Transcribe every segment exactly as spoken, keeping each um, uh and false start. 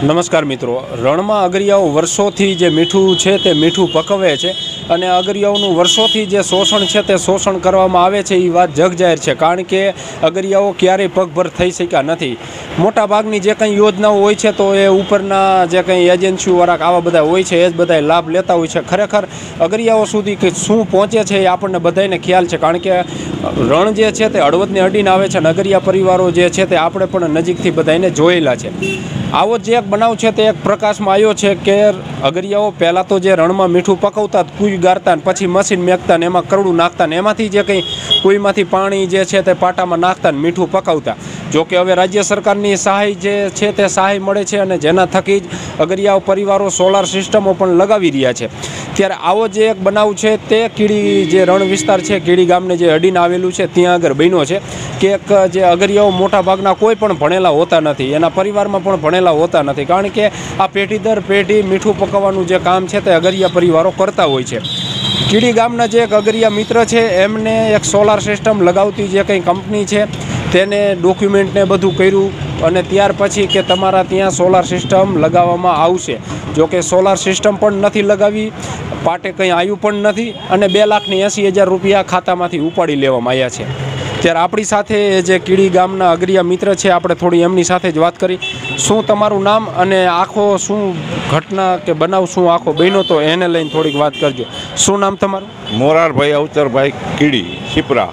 નમસ્કાર મિત્રો, રણમાં અગરિયાઓ વર્ષોથી જે મીઠું છે તે મીઠું પકવે છે અને અગરિયાઓનું વર્ષોથી જે શોષણ છે તે શોષણ કરવામાં આવે છે એ વાત જગજાહેર છે. કારણ કે અગરિયાઓ ક્યારેય પગભર થઈ શક્યા નથી. મોટાભાગની જે કંઈ યોજનાઓ હોય છે તો એ ઉપરના જે કંઈ એજન્સીઓવાળા આવા બધા હોય છે એ જ બધા લાભ લેતા હોય છે. ખરેખર અગરિયાઓ સુધી કે શું પહોંચે છે એ આપણને બધાને ખ્યાલ છે. કારણ કે રણ જે છે તે હળવદને અડીને આવે છે અને અગરિયા પરિવારો જે છે તે આપણે પણ નજીકથી બધાને જોયેલા છે. આવો જે એક બનાવ છે તે એક પ્રકાશમાં આવ્યો છે કે અગરિયાઓ પહેલાં તો જે રણમાં મીઠું પકવતા કુઈ ગારતા ને પછી મશીન મેકતા ને એમાં કરડું નાખતા ને એમાંથી જે કંઈ કુઈમાંથી પાણી જે છે તે પાટામાં નાખતા ને મીઠું પકાવતા. જોકે હવે રાજ્ય સરકારની સહાય જે છે તે સહાય મળે છે અને જેના થકી જ અગરિયાઓ પરિવારો સોલાર સિસ્ટમો પણ લગાવી રહ્યા છે. ત્યારે આવો જે એક બનાવ છે તે કીડી જે રણ વિસ્તાર છે, કીડી ગામને જે અડીને આવેલું છે ત્યાં આગળ બન્યો છે કે એક જે અગરિયાઓ મોટા ભાગના કોઈ પણ ભણેલા હોતા નથી, એના પરિવારમાં પણ ભણેલા હોતા નથી. કારણ કે આ પેઢી દર પેઢી મીઠું પકવવાનું જે કામ છે તે અગરિયા પરિવારો કરતા હોય છે. કીડી ગામના જે એક અગરિયા મિત્ર છે એમને એક સોલાર સિસ્ટમ લગાવતી જે કંઈ કંપની છે તેને ડોક્યુમેન્ટને બધું કર્યું અને ત્યાર પછી કે તમારા ત્યાં સોલાર સિસ્ટમ લગાવવામાં આવશે. જોકે સોલાર સિસ્ટમ પણ નથી લગાવી, પાટે કંઈ આવ્યું પણ નથી અને બે લાખની એંસી હજાર રૂપિયા ખાતામાંથી ઉપાડી લેવામાં આવ્યા છે. ત્યારે આપણી સાથે જે કીડી ગામના અગરિયા મિત્ર છે આપણે થોડી એમની સાથે જ વાત કરી. શું તમારું નામ અને આખો શું ઘટના કે બનાવ શું આખો બન્યો તો એને લઈને થોડીક વાત કરજો. શું નામ તમારું? મોરારભાઈ અવચરભાઈ કીડી, શિપરા.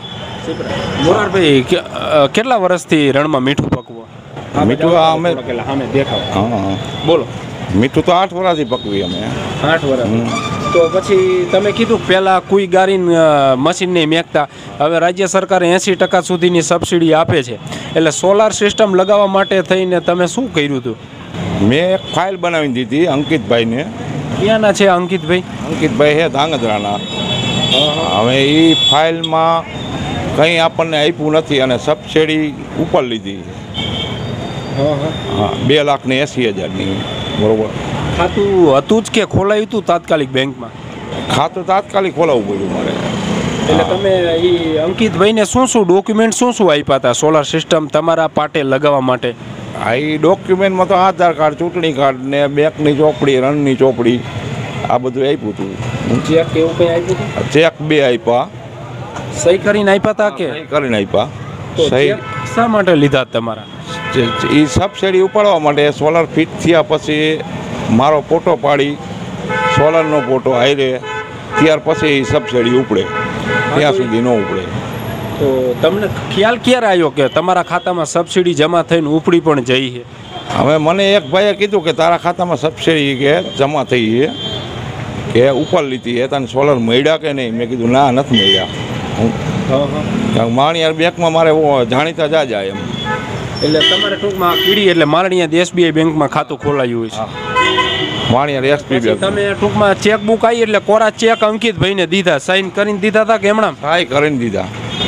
મોરારભાઈ, કેટલા વર્ષથી રણમાં મીઠું પકવો? મીઠું અમે અમે દેખાવ હા બોલો. મીઠું તો આઠ વર્ષથી પકવી અમે. આઠ વર્ષ. તો પછી તમે કીધું પહેલાં કુઈ ગારીને મશીનને મેકતા, હવે રાજ્ય સરકારે એંસી ટકા સુધીની સબસિડી આપે છે, એટલે સોલાર સિસ્ટમ લગાવવા માટે થઈને તમે શું કર્યું હતું? મેં એક ફાઇલ બનાવી દીધી અંકિતભાઈને. ક્યાંના છે અંકિતભાઈ? અંકિતભાઈ છે ધાંગધ્રાના. હવે એ ફાઇલમાં કંઈ આપણને આપ્યું નથી અને સબસિડી ઉપર લીધી. હા, બે લાખને એંસી હજારની. બરોબર. ખાતું હતું જ કે ખોલાયું હતું તાત્કાલિક બેંકમાં? ખાતું તાત્કાલિક ખોલાવવું પડ્યું મારે. એટલે તમે એ અંકિતભાઈને શું શું ડોક્યુમેન્ટ શું શું આપ્યા હતા સોલાર સિસ્ટમ તમારા પાટે લગાવવા માટે? આ એ ડોક્યુમેન્ટમાં તો આધાર કાર્ડ, ચૂંટણી કાર્ડ ને બેંકની ચોપડી, રણની ચોપડી આ બધું આપ્યું હતું. ચેક એવું કંઈ આપ્યું હતું? ચેક બે આપ્યા. સહી કરીને આપ્યા હતા કે? સહી કરીને આપ્યા. સહી શા માટે લીધા તમારા? એ સબસિડી ઉપાડવા માટે. સોલાર ફિટ થયા પછી મારો ફોટો પાડી, સોલારનો ફોટો હારે, ત્યાર પછી એ સબસિડી ઉપડે, ત્યાં સુધી ન ઉપડે. તો તમને ખ્યાલ ક્યારે આવ્યો કે તમારા ખાતામાં સબસિડી જમા થઈને ઉપડી પણ જઈ છે? હવે મને એક ભાઈએ કીધું કે તારા ખાતામાં સબસિડી કે જમા થઈ છે કે ઉપર લીધી એ તને સોલાર મળ્યા કે નહીં? મેં કીધું ના, નથી મળ્યા. માણિયાર બેંકમાં મારે જાણીતા જા જાય એમ. એટલે તમારે ટૂંકમાં કીડી એટલે મારણીયા એસબીઆઈ બેંકમાં ખાતું ખોલાયું હોય છે? Maniyar SB bank. તમે ટૂંકમાં ચેકબુક આવી એટલે કોરા ચેક અંકિતભાઈને દીધા, સાઈન કરીને દીધા હતા કે હમણાં? સહી કરીને દીધા.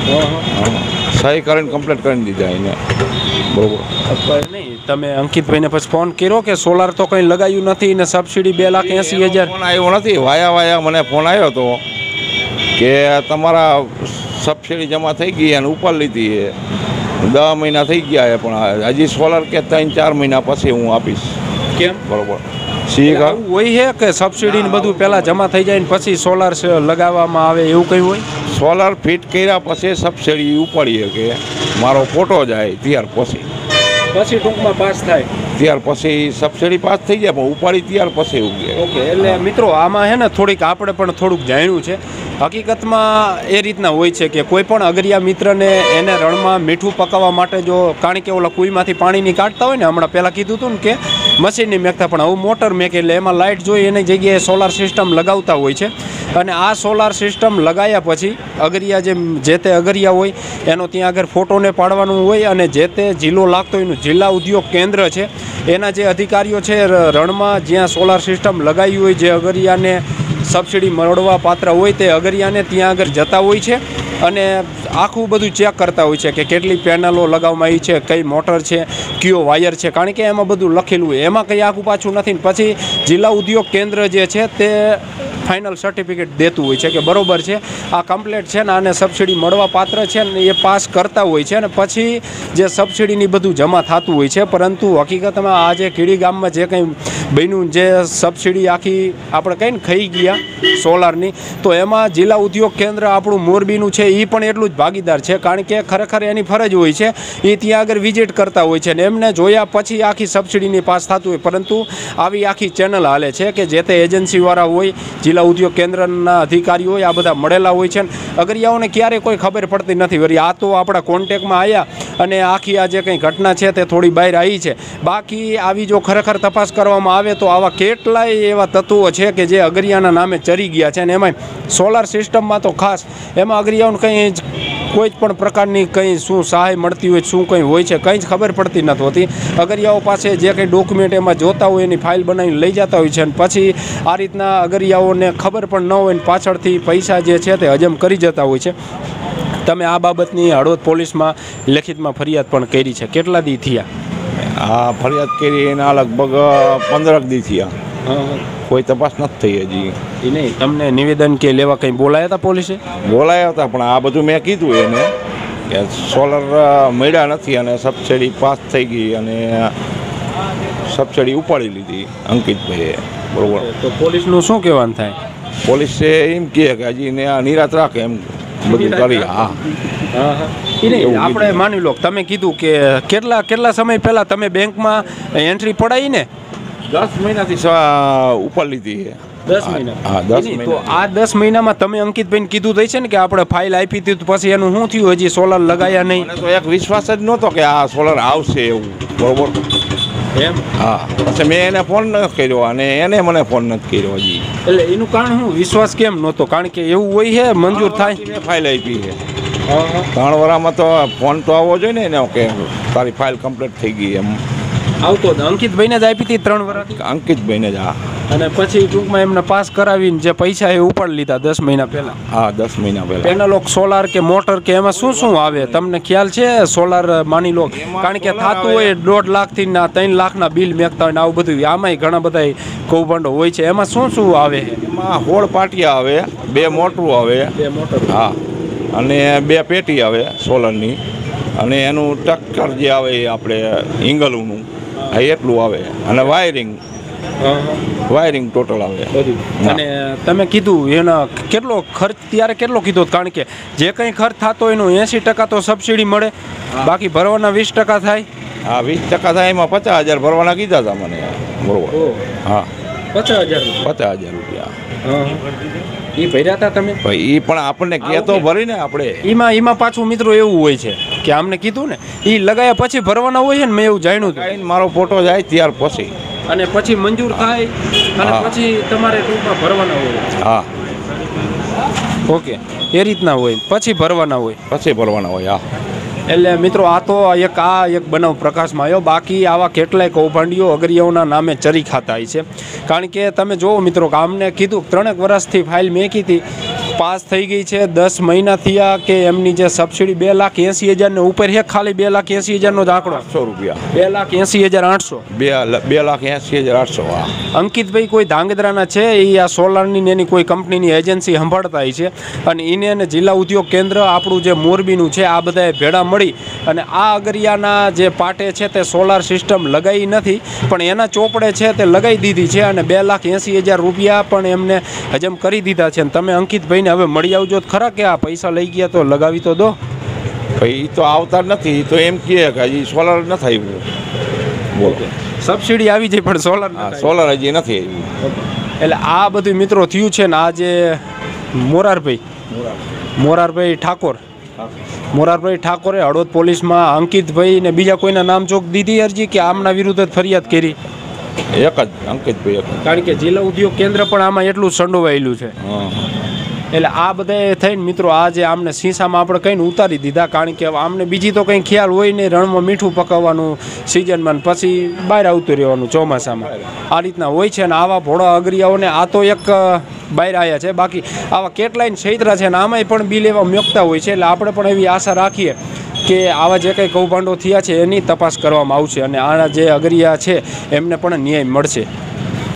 સહી કરીને કમ્પ્લીટ કરીને દીધા એને. બરોબર. નહીં, તમે અંકિતભાઈને પછી ફોન કર્યો કે સોલાર તો કંઈ લગાવ્યું નથી ને સબસિડી બે લાખ એંસી હજાર? ફોન આવ્યો નથી. વાયા વાયા મને ફોન આવ્યો હતો કે તમારા સબસિડી જમા થઈ ગઈ અને ઉપર લીધી. દસ મહિના થઈ ગયા પણ હજી સોલાર કે ત્રણ ચાર મહિના પછી હું આપીશ. કેમ? બરોબર. સી હોય છે કે સબસિડી ને બધું પહેલાં જમા થઈ જાય ને પછી સોલાર લગાવવામાં આવે એવું કંઈ હોય? સોલાર ફિટ કર્યા પછી સબસિડી ઉપાડીએ કે મારો ફોટો જાય ત્યાર પછી પછી ટૂંકમાં પાસ થાય ત્યાર પછી સબસિડી પાસ થઈ જાય પણ ઉપાડી ત્યાર પછી ઉગે. ઓકે. એટલે મિત્રો આમાં છે ને થોડીક આપણે પણ થોડુંક જાણ્યું છે. હકીકતમાં એ રીતના હોય છે કે કોઈ પણ અગરિયા મિત્રને એને રણમાં મીઠું પકાવવા માટે જો, કારણ કે ઓલા કુઈમાંથી પાણીની કાઢતા હોય ને, હમણાં પહેલાં કીધું હતું ને કે મશીનની મેકતા, પણ હવે મોટર મેકે એટલે એમાં લાઇટ જોઈ એની જગ્યાએ સોલાર સિસ્ટમ લગાવતા હોય છે. અને આ સોલાર સિસ્ટમ લગાવ્યા પછી અગરિયા જે જે તે અગરિયા હોય એનો ત્યાં આગળ ફોટોને પાડવાનું હોય અને જે તે જિલ્લો લાગતો હોય એનું જિલ્લા ઉદ્યોગ કેન્દ્ર છે એના જે અધિકારીઓ છે રણમાં જ્યાં સોલાર સિસ્ટમ લગાવી હોય, જે અગરિયાને સબસિડી મળવા પાત્ર હોય તે અગરિયાને ત્યાં આગળ જતા હોય છે અને આખું બધું ચેક કરતા હોય છે કે કેટલી પેનલો લગાવવામાં આવી છે, કઈ મોટર છે, કયો વાયર છે, કારણ કે એમાં બધું લખેલું હોય. એમાં કંઈ આખું પાછું નથી. પછી જિલ્લા ઉદ્યોગ કેન્દ્ર જે છે તે ફાઇનલ સર્ટિફિકેટ દેતું હોય છે કે બરોબર છે આ કમ્પ્લેટ છે ને આને સબસિડી મળવા પાત્ર છે ને એ પાસ કરતા હોય છે અને પછી જે સબસિડીની બધું જમા થતું હોય છે. પરંતુ હકીકતમાં આ જે કીડી ગામમાં જે કંઈ બન્યું જે સબસિડી આખી આપણે કહીને ખાઈ ગયા સોલારની, તો એમાં જિલ્લા ઉદ્યોગ કેન્દ્ર આપણું મોરબીનું છે એ પણ એટલું જ ભાગીદાર છે. કારણ કે ખરેખર એની ફરજ હોય છે એ ત્યાં આગળ વિઝિટ કરતા હોય છે ને એમને જોયા પછી આખી સબસિડીની પાસ થતું હોય. પરંતુ આવી આખી ચેનલ હાલે છે કે જે તે એજન્સીવાળા હોય, જિલ્લા ઉદ્યોગ કેન્દ્રના અધિકારીઓ હોય, આ બધા મળેલા હોય છે ને અગરિયાઓને ક્યારેય કોઈ ખબર પડતી નથી. વળી આ તો આપણા કોન્ટેક્ટમાં આવ્યા અને આખી આ જે કંઈ ઘટના છે તે થોડી બહાર આવી છે. બાકી આવી જો ખરેખર તપાસ કરવામાં આવે તો આવા કેટલાય એવા તત્વો છે કે જે અગરિયાના નામે ચરી ગયા છે અને એમાં સોલાર સિસ્ટમમાં તો ખાસ એમાં અગરિયાઓને કંઈ કોઈ જ પણ પ્રકારની કંઈ શું સહાય મળતી હોય, શું કંઈ હોય છે કંઈ જ ખબર પડતી નથી હોતી. અગરિયાઓ પાસે જે કંઈ ડોક્યુમેન્ટ એમાં જોતા હોય એની ફાઇલ બનાવીને લઈ જતા હોય છે અને પછી આ રીતના અગરિયાઓને ખબર પણ ન હોય ને પાછળથી પૈસા જે છે તે હજમ કરી જતા હોય છે. તમે આ બાબતની હળવદ પોલીસમાં લેખિતમાં ફરિયાદ પણ કરી છે. કેટલા દી થયા આ ફરિયાદ કરી એના લગભગ પંદરક દી થયા, કોઈ તપાસ નથી થઈ હજી. એ નહીં તમને નિવેદન કે લેવા કંઈ બોલાયા હતા પોલીસે? બોલાયા હતા પણ આ બધું મેં કીધું એને કે સોલર મળ્યા નથી અને સબસિડી પાસ થઈ ગઈ અને સબસિડી ઉપાડી લીધી અંકિતભાઈએ. બરોબર, તો પોલીસનું શું કહેવાનું થાય? પોલીસે એમ કહે કે હજી ને આ નિરાત રાખે એમ બધું કરી. હા આપણે માની લો તમે કીધું કે કેટલા કેટલા સમય પહેલાં તમે બેંકમાં એન્ટ્રી પડાવી ને? દસ મહિનાથી ઉપર લીધી છે. દસ મહિના? હા દસ મહિના. તો આ દસ મહિનામાં તમે અંકિતભાઈને કીધું થઈ છે ને કે આપણે ફાઇલ આપી હતી પછી એનું શું થયું? હજી સોલર લગાયા નહીં? મને તો એક વિશ્વાસ જ નહોતો કે આ સોલર આવશે એવું. બરોબર એમ? હા, પછી મેં એને ફોન નથી કર્યો અને એને મને ફોન નથી કર્યો હજી. એટલે એનું કારણ શું? વિશ્વાસ કેમ નહોતો? કારણ કે એવું હોય છે મંજૂર થાય. મેં ફાઇલ આપી છે ત્રણ વર્ષમાં તો ફોન તો આવવો જોઈએ ને કે તારી ફાઇલ કમ્પ્લીટ થઈ ગઈ એમ. આવતો અંકિતભાઈને જ આપી હતી ત્રણ વર્ષ? અંકિતભાઈને જ. હા, અને પછી ટૂંકમાં એમને પાસ કરાવીને જે પૈસા એ ઉપાડી લીધા દસ મહિના પહેલા? હા દસ મહિના પહેલા. પેનલો સોલાર કે મોટર કે એમાં શું શું આવે તમને ખ્યાલ છે? સોલાર માની લો કારણ કે થતું હોય દોઢ લાખથી ના ત્રણ લાખના બિલ મેકતા હોય ને આવું બધું. આમાંય ઘણા બધા કૌભાંડો હોય છે. એમાં શું શું આવે? એમાં હોળ પાટિયા આવે, બે મોટરું આવે. બે મોટર? હા. અને બે પેટી આવે સોલરની અને એનું ટક્કર જે આવે એ આપણે ઇંગલનું હા એટલું આવે અને વાયરિંગ વાયરિંગ ટોટલ આવે બધું. અને તમે કીધું એના કેટલો ખર્ચ ત્યારે કેટલો કીધો? કારણ કે જે કંઈ ખર્ચ થતો હોય એનું એંસી ટકા તો સબસિડી મળે, બાકી ભરવાના વીસ ટકા થાય. હા વીસ ટકા થાય એમાં પચાસ હજાર ભરવાના કીધા હતા મને. બરોબર. હા પચાસ હજાર પચાસ હજાર રૂપિયા એ ભર્યા હતા તમે? ભાઈ એ પણ આપણને કહેતો ભરીને આપણે એમાં એમાં પાછું મિત્રો એવું હોય છે કે આમને કીધું ને એ લગાયા પછી ભરવાના હોય છે ને મેં એવું જાણ્યું હતું. મારો ફોટો જાય ત્યાર પછી અને પછી મંજૂર થાય અને પછી તમારે ટૂંકમાં ભરવાના હોય. હા ઓકે એ રીતના હોય પછી ભરવાના હોય? પછી ભરવાના હોય. હા એટલે મિત્રો આ તો એક આ એક બનાવ પ્રકાશમાં આવ્યો. બાકી આવા કેટલાય કૌભાંડીઓ અગરિયાઓના નામે ચરી ખાતા હોય છે. કારણ કે તમે જુઓ મિત્રો કે આમને કીધું ત્રણેક વર્ષથી ફાઇલ મેકી હતી, પાસ થઈ ગઈ છે, દસ મહિના થયા કે એમની જે સબસિડી બે લાખ એંસી હજારને ઉપર છે. ખાલી બે લાખ એંસી હજારનો જ આંકડો. આઠસો રૂપિયા. બે લાખ એંસી હજાર આઠસો બે બે લાખ એંસી હજાર આઠસો. અંકિતભાઈ કોઈ ધાંગધ્રાના છે, એ આ સોલારની એની કોઈ કંપનીની એજન્સી સંભાળતા હોય છે અને એને અને જિલ્લા ઉદ્યોગ કેન્દ્ર આપણું જે મોરબીનું છે આ બધાએ ભેળા મળી અને આ અગરિયાના જે પાટે છે તે સોલાર સિસ્ટમ લગાવી નથી પણ એના ચોપડે છે તે લગાવી દીધી છે અને બે લાખ એંસી હજાર રૂપિયા પણ એમને હજમ કરી દીધા છે. અને તમે અંકિતભાઈને હવે મળી આવજો ખરા કે આ પૈસા લઈ ગયા તો લગાવી તો દો. ભાઈ એ તો આવતા નથી તો એમ કહે કે હજી સોલર નથી આવ્યું. બોલો સબસિડી આવી જાય પણ સોલર સોલર હજી નથી આવ્યું. એટલે આ બધું મિત્રો થયું છે ને આ જે મોરારભાઈ મોરારભાઈ ઠાકોર મોરારભાઈ ઠાકોરે હળવદ પોલીસમાં અંકિતભાઈ ને બીજા કોઈના નામ ચોક દીધી અરજી કે આમના વિરુદ્ધ જ ફરિયાદ કરી? એક જ અંકિતભાઈ એક. કારણ કે જિલ્લા ઉદ્યોગ કેન્દ્ર પણ આમાં એટલું સંડોવાયેલું છે. એટલે આ બધા થઈને મિત્રો આ જે આમને શીશામાં આપણે કંઈને ઉતારી દીધા. કારણ કે આમને બીજી તો કંઈ ખ્યાલ હોય નહીં, રણમાં મીઠું પકાવવાનું સિઝનમાં પછી બહાર આવતું રહેવાનું ચોમાસામાં આ રીતના હોય છે. અને આવા ભોળા અગરિયાઓને આ તો એક બહાર આવ્યા છે, બાકી આવા કેટલાય છૈતરા છે અને આમાંય પણ બિલ એવા મૂકતા હોય છે. એટલે આપણે પણ એવી આશા રાખીએ કે આવા જે કંઈ કૌભાંડો થયા છે એની તપાસ કરવામાં આવશે અને આના જે અગરિયા છે એમને પણ ન્યાય મળશે.